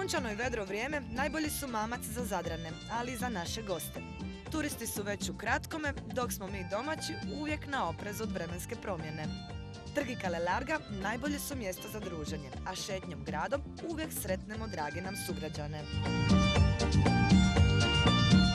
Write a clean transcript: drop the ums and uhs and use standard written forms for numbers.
Sunčano i vedro vrijeme najbolji su mamac za Zadrane, ali i za naše goste. Turisti su već u kratkome, dok smo mi domaći uvijek na oprez od vremenske promjene. Trg i Kalelarga najbolje su mjesto za druženje, a šetnjom gradom uvijek sretnemo drage nam sugrađane.